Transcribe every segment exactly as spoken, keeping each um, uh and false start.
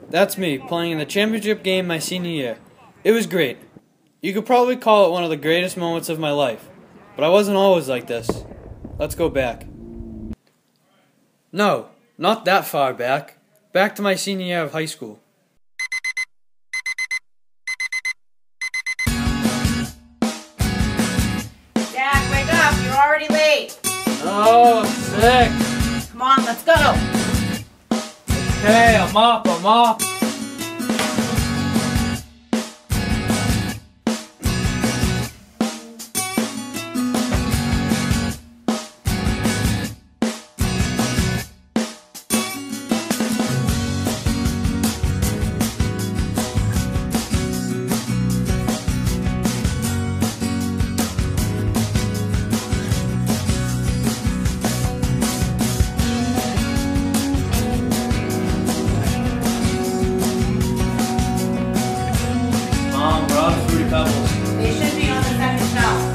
That's me, playing in the championship game my senior year. It was great. You could probably call it one of the greatest moments of my life. But I wasn't always like this. Let's go back. No, not that far back. Back to my senior year of high school. Jack, wake up. You're already late. Oh, sick. Come on, let's go. Okay, I'm up, I'm up. They should be on the second shelf.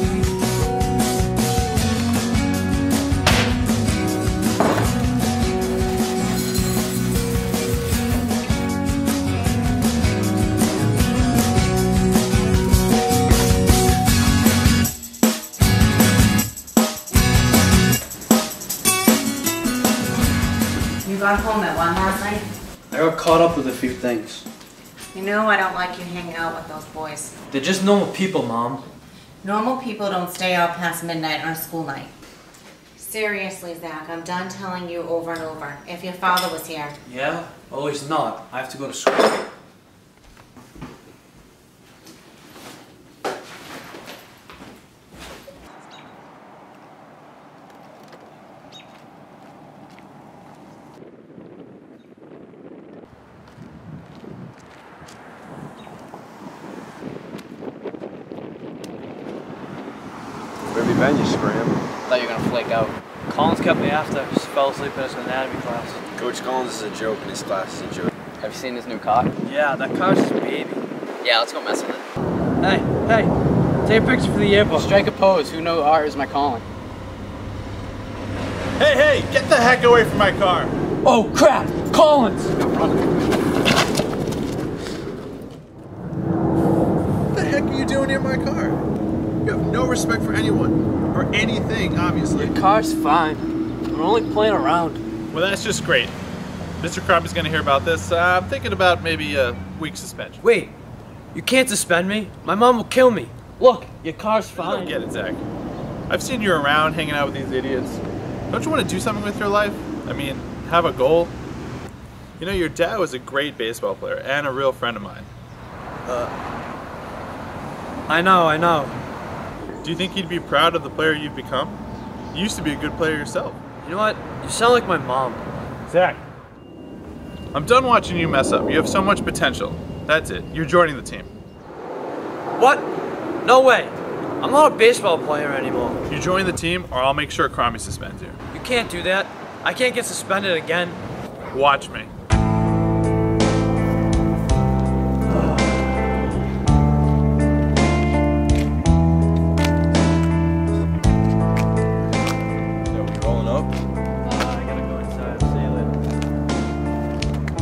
You got home at one last night? I got caught up with a few things. You know I don't like you hanging out with those boys. They're just normal people, Mom. Normal people don't stay out past midnight on a school night. Seriously, Zach, I'm done telling you over and over. If your father was here. Yeah? Oh, he's not. I have to go to school. Where have you been, you scram? Thought you were gonna flake out. Collins kept me after. Just fell asleep in his anatomy class. Coach Collins is a joke and his class is a joke. Have you seen his new car? Yeah, that car's his baby. Yeah, let's go mess with it. Hey, hey, take a picture for the yearbook. Strike a pose. Who knows art is my calling? Hey, hey, get the heck away from my car. Oh crap, Collins! What the heck are you doing near my car? You have no respect for anyone, or anything, obviously. Your car's fine. We're only playing around. Well, that's just great. Mister Crump is going to hear about this. Uh, I'm thinking about maybe a week suspension. Wait, you can't suspend me. My mom will kill me. Look, your car's I fine. don't get it, Zach. I've seen you around hanging out with these idiots. Don't you want to do something with your life? I mean, have a goal? You know, your dad was a great baseball player and a real friend of mine. Uh, I know, I know. Do you think he'd be proud of the player you've become? You used to be a good player yourself. You know what? You sound like my mom. Zach, I'm done watching you mess up. You have so much potential. That's it. You're joining the team. What? No way. I'm not a baseball player anymore. You join the team, or I'll make sure Cromie suspends you. You can't do that. I can't get suspended again. Watch me. Rolling up? Uh, I gotta go inside. See you later.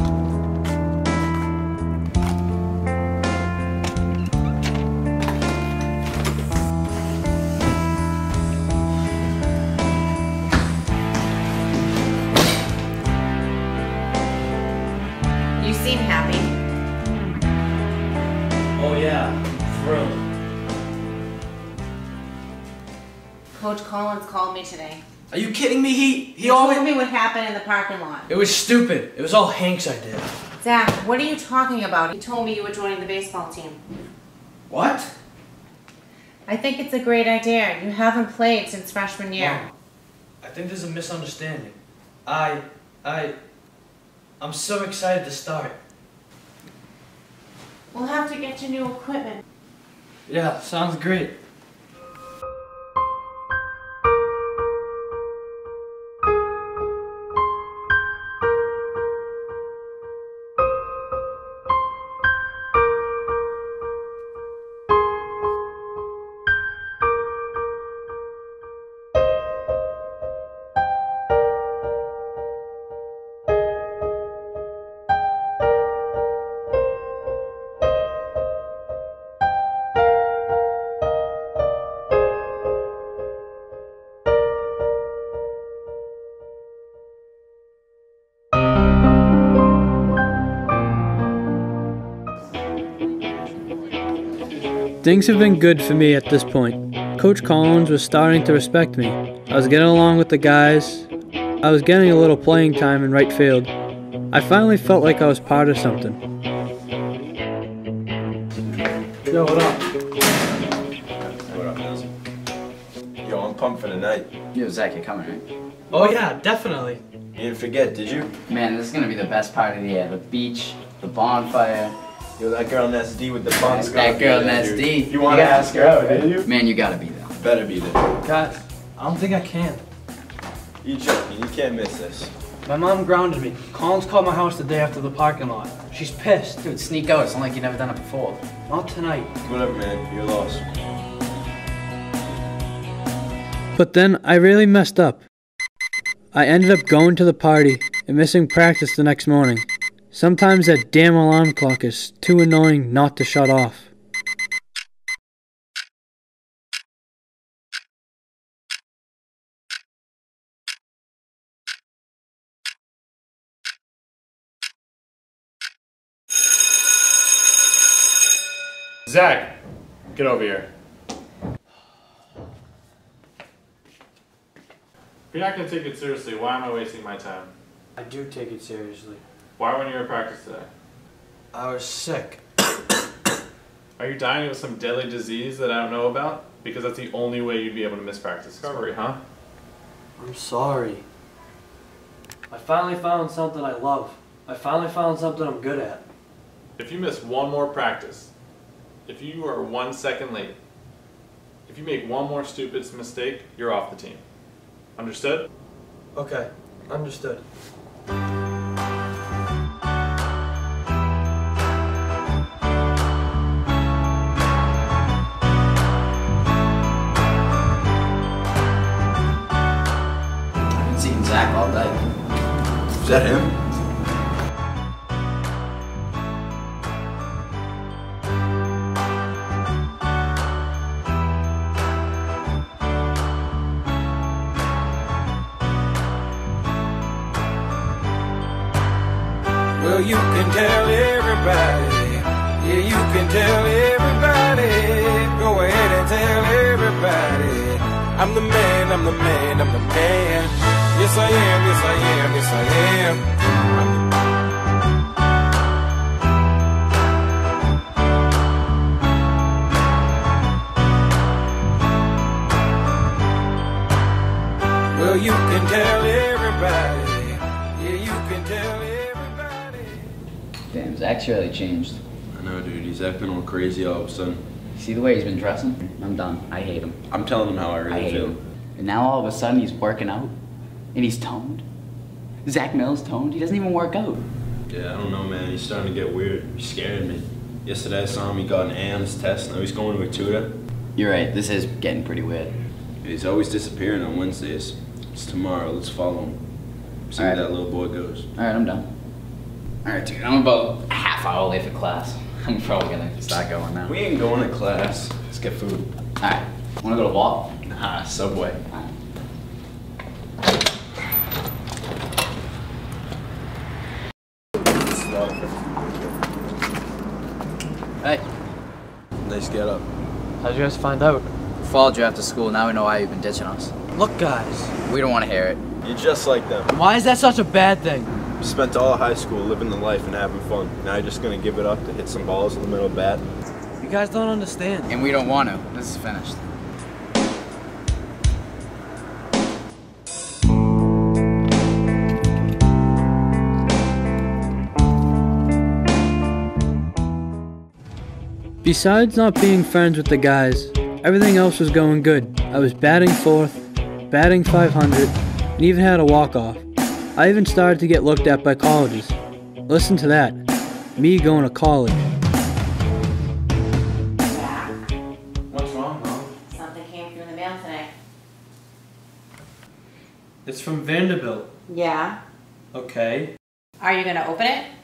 You seem happy. Oh yeah, thrilled. Coach Collins called me today. Are you kidding me? He he He always. told me what happened in the parking lot. It was stupid. It was all Hank's idea. Zach, what are you talking about? He told me you were joining the baseball team. What? I think it's a great idea. You haven't played since freshman year. Mom, I think there's a misunderstanding. I I I'm so excited to start. We'll have to get you new equipment. Yeah, sounds great. Things have been good for me at this point. Coach Collins was starting to respect me. I was getting along with the guys. I was getting a little playing time in right field. I finally felt like I was part of something. Yo, what up? What up, Nelson? Yo, I'm pumped for the night. Yo, Zach, you're coming, right? Oh yeah, definitely. You didn't forget, did you? Man, this is gonna be the best part of the year. The beach, the bonfire. Yo, that girl Ness D with the buns. That girl Ness D. You want to ask her out, did you? Man, you gotta be there. Better be there. Guys, I don't think I can. You joking? You can't miss this. My mom grounded me. Collins called my house the day after the parking lot. She's pissed. Dude, sneak out. It's not like you've never done it before. Not tonight. Whatever, man. You're lost. But then I really messed up. I ended up going to the party and missing practice the next morning. Sometimes that damn alarm clock is too annoying not to shut off. Zach, get over here. If you're not going to take it seriously, why am I wasting my time? I do take it seriously. Why weren't you in practice today? I was sick. Are you dying of some deadly disease that I don't know about? Because that's the only way you'd be able to miss practice discovery, huh? I'm sorry. I finally found something I love. I finally found something I'm good at. If you miss one more practice, if you are one second late, if you make one more stupid mistake, you're off the team. Understood? Okay, understood. I've been seeing Zach all day. Is that him? Well, you can tell everybody, yeah, you can tell everybody, go ahead and tell everybody, I'm the man, I'm the man, I'm the man, yes I am, yes I am, yes I am. Well, you can tell everybody, yeah, you can tell everybody. Damn, Zach's really changed. I know, dude. He's acting all crazy all of a sudden. See the way he's been dressing? I'm done. I hate him. I'm telling him how I really I hate feel. him. And now all of a sudden he's working out. And he's toned. Zach Mills toned. He doesn't even work out. Yeah, I don't know, man. He's starting to get weird. He's scaring me. Yesterday I saw him. He got an A on his test. Now he's going to a tutor. You're right. This is getting pretty weird. He's always disappearing on Wednesdays. It's tomorrow. Let's follow him. See All where right. that little boy goes. Alright, I'm done. Alright, dude. I'm about a half hour late for class. I'm probably gonna start going now. We ain't going to class. Let's get food. Alright. Wanna go to Walt? Nah, Subway. Alright. Hey. Nice get up. How'd you guys find out? We followed you after school. Now we know why you've been ditching us. Look, guys. We don't want to hear it. You're just like them. Why is that such a bad thing? You spent all high school living the life and having fun. Now you're just gonna give it up to hit some balls in the middle of bat. You guys don't understand. And we don't want to. This is finished. Besides not being friends with the guys, everything else was going good. I was batting fourth, batting five hundred, and even had a walk-off. I even started to get looked at by colleges. Listen to that. Me going to college. What's wrong, Mom? Something came through the mail today. It's from Vanderbilt. Yeah. Okay. Are you gonna open it?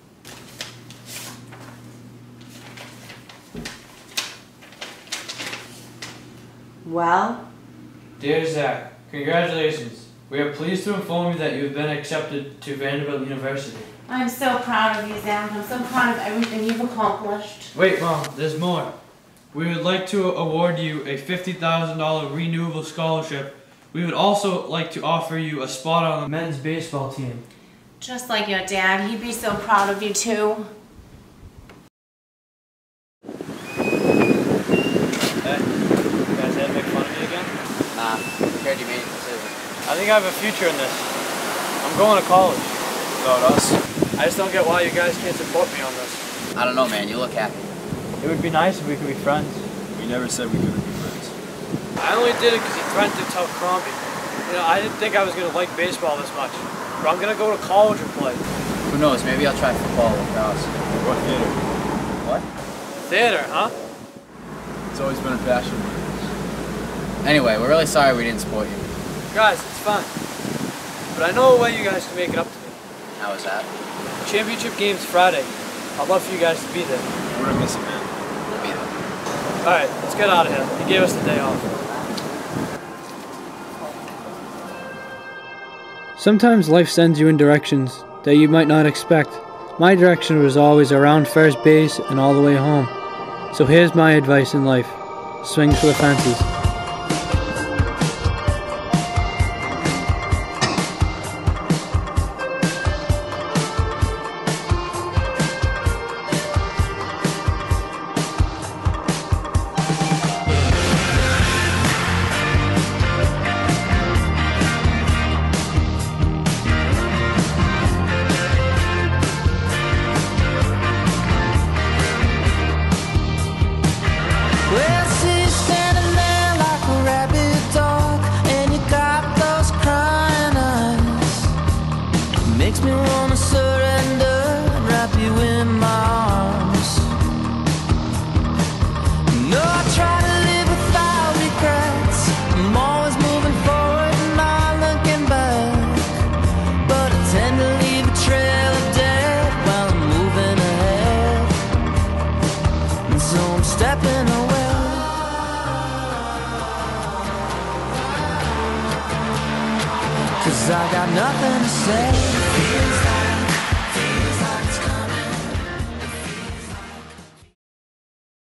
Well, Dear Zach, congratulations. We are pleased to inform you that you have been accepted to Vanderbilt University. I'm so proud of you, Zach. I'm so proud of everything you've accomplished. Wait, Mom, there's more. We would like to award you a fifty thousand dollars renewable scholarship. We would also like to offer you a spot on the men's baseball team. Just like your dad, he'd be so proud of you too. Hey, you guys had to make fun of me again? Nah, heard you made a decision. I think I have a future in this. I'm going to college. About us. I just don't get why you guys can't support me on this. I don't know, man. You look happy. It would be nice if we could be friends. We never said we couldn't be friends. I only did it because he threatened to tell Crombie. You know, I didn't think I was going to like baseball this much. But I'm going to go to college and play. Who knows? Maybe I'll try football or lacrosse. What theater? What? Theater, huh? It's always been a passion. Anyway, we're really sorry we didn't support you. Guys, it's fine. But I know a way you guys can make it up to me. How was that? Championship game's Friday. I'd love for you guys to be there. We're gonna miss it, man. We'll be there. Alright, let's get out of here. He gave us the day off. Sometimes life sends you in directions that you might not expect. My direction was always around first base and all the way home. So here's my advice in life. Swing for the fences. Well, see you standing there like a rabid dog, and you got those crying eyes. Makes me wanna surrender and wrap you in my arms. No, I try to live without regrets. I'm always moving forward and not looking back, but I tend to leave a trail of death while I'm moving ahead. And so I'm stepping away. Cause I got nothing to say. Feels like